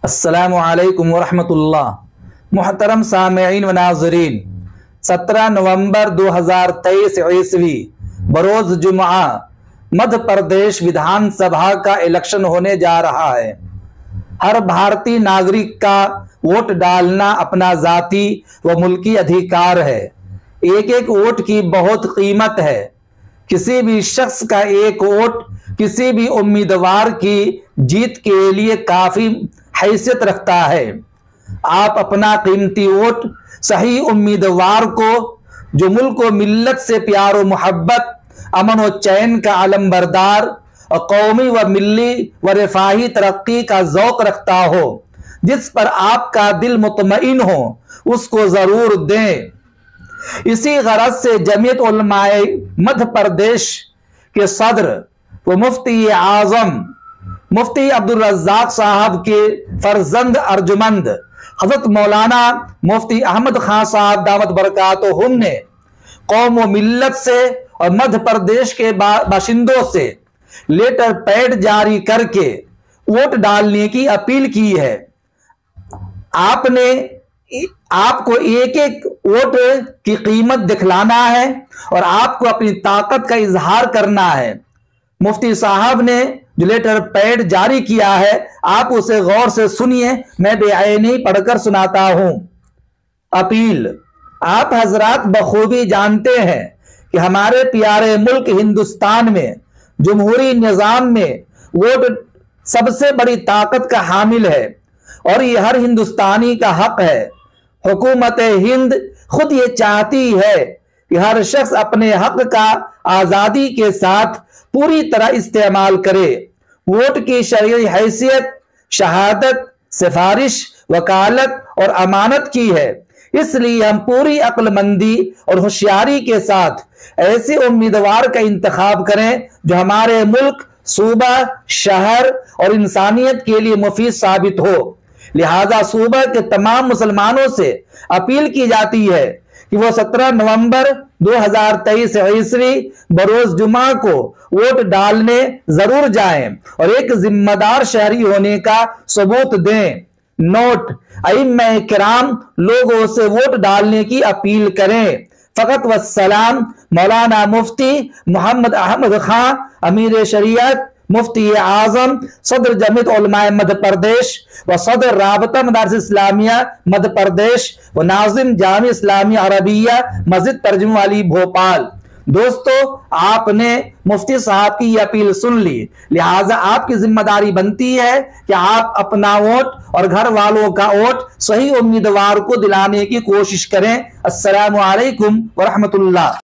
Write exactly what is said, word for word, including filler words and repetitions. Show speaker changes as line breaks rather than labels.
अस्सलामु अलैकुम वरहमतुल्लाह। मुहतरम सामेईन व नाज़रीन, सत्रह नवंबर दो हज़ार तेईस ईस्वी बरोज जुम्आ मध्य प्रदेश विधानसभा का इलेक्शन होने जा रहा है। हर भारतीय नागरिक का वोट डालना अपना जाती व मुल्की अधिकार है। एक एक वोट की बहुत कीमत है। किसी भी शख्स का एक वोट किसी भी उम्मीदवार की जीत के लिए काफी हैसियत रखता है। आप अपना कीमती वोट सही उम्मीदवार को, जो मुल्क व मिल्लत से प्यार व मोहब्बत, अमन व चैन का अलमबरदार और कौमी व मिल्ली व रिफाही तरक्की का जौक रखता हो, जिस पर आपका दिल मुतमईन हो, उसको जरूर दें। इसी गरज से जमीयत उलमाए मध्य प्रदेश के सदर व मुफ्ती आजम मुफ्ती अब्दुल रज़्ज़ाक साहब के फर्जंद अर्जुमंद हजरत मौलाना मुफ्ती अहमद खान साहब दामत बरकातुहुम ने कौम व मिल्लत से और मध्य प्रदेश के बाशिंदों से लेटर पैड जारी करके वोट डालने की अपील की है। आपने आपको एक एक वोट की कीमत दिखलाना है और आपको अपनी ताकत का इजहार करना है। मुफ्ती साहब ने जो लेटर पैड जारी किया है, आप उसे गौर से सुनिए। मैं बेआईनी पढ़कर सुनाता हूं। अपील। आप हजरात बखूबी जानते हैं कि हमारे प्यारे मुल्क हिंदुस्तान में जमहूरी निज़ाम में वोट सबसे बड़ी ताकत का हामिल है और यह हर हिंदुस्तानी का हक है। हुकूमत हिंद खुद ये चाहती है कि हर शख्स अपने हक का आज़ादी के साथ पूरी तरह इस्तेमाल करे। वोट की शरई हैसियत शहादत, सिफारिश, वकालत और अमानत की है। इसलिए हम पूरी अक्लमंदी और होशियारी के साथ ऐसे उम्मीदवार का इंतखाब करें जो हमारे मुल्क, सूबा, शहर और इंसानियत के लिए मुफीद साबित हो। लिहाजा सूबा के तमाम मुसलमानों से अपील की जाती है कि वो सत्रह नवंबर दो हज़ार तेईस ईस्वी बरोज जुमा को वोट डालने जरूर जाएं और एक जिम्मेदार शहरी होने का सबूत दें। नोट: अइम्मा किराम लोगों से वोट डालने की अपील करें। फकत वस्सलाम। मौलाना मुफ्ती मोहम्मद अहमद खान, अमीर शरीयत, मुफ्ती आजम, सदर जमीयत उलमाए मध्य प्रदेश व सदर राबता मदारिस इस्लामिया मध्य प्रदेश व नाज़िम जामी इस्लामिया अरबिया मस्जिद तर्जुमा वाली भोपाल। दोस्तों, आपने मुफ्ती साहब की यह अपील सुन ली, लिहाजा आपकी जिम्मेदारी बनती है कि आप अपना वोट और घर वालों का वोट सही उम्मीदवार को दिलाने की कोशिश करें। अस्सलामु अलैकुम व रहमतुल्लाह।